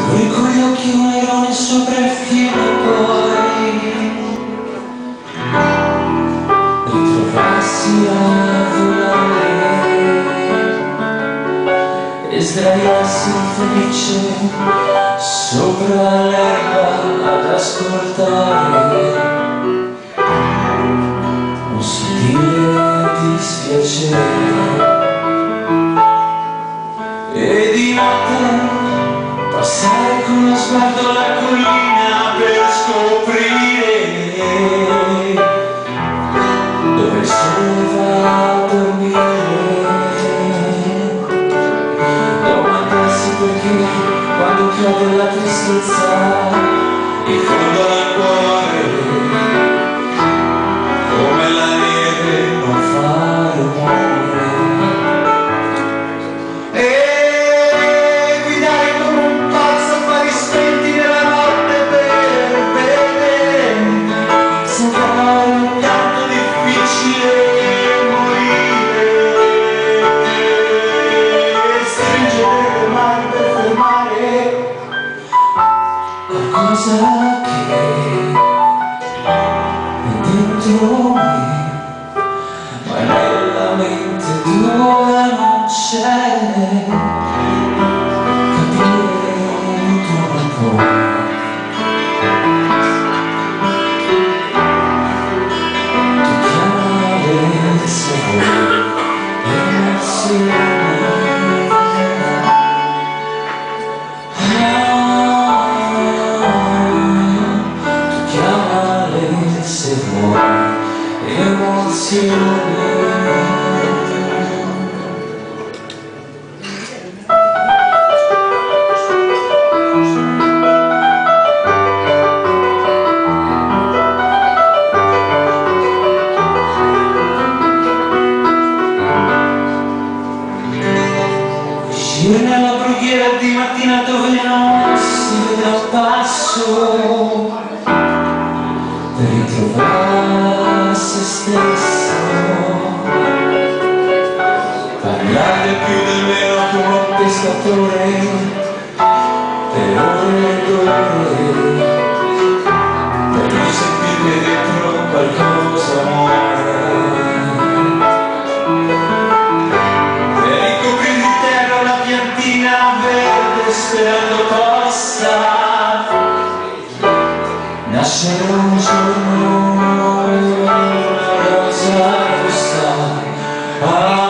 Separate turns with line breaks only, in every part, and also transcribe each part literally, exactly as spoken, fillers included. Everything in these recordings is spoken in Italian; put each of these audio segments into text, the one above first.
Lui con gli occhi un leone sopra il fiume, poi ritrovarsi a volare e sdraiarsi felice sopra l'erba ad ascoltare un sottile dispiacere. E di notte passare con lo sguardo la collina per scoprire dove il sole va a dormire. Domandarsi perché quando cade la tristezza in fondo al cuore, come la neve non fa rumore. Qualcosa che è dentro me, ma nella mente tua non c'è. Capire come puoi toccare se vuoi emozioni. Se vuoi emozioni. Uscire nella brughiera di mattina dove non si vede un passo per ritrovare se stesso, parlare più del meno come un pescatore per ore ed ore, per non sentire che dentro qualcosa muore, per ricoprir di terra la piantina verde sperando possa nascere un giorno una rosa rossa. Ah,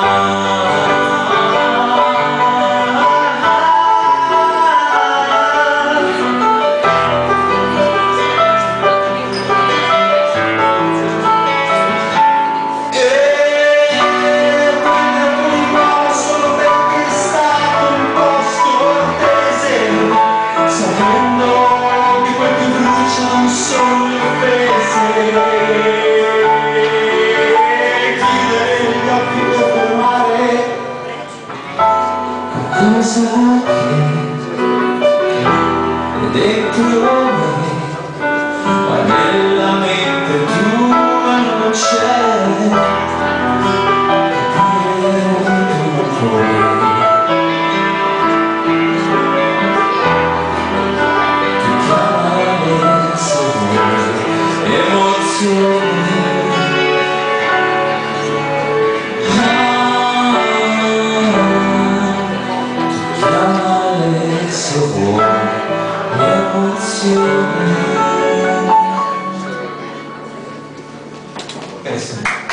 e prendere un po' solo perché è stato un posto cortese, sapendo che quel che brucia non sono le offese. Chiudere gli occhi per fermare qualcosa che è dentro me, ma nella mente tua non c'è. Capire come puoi toccare se vuoi emozioni. Toccare se vuoi emozioni.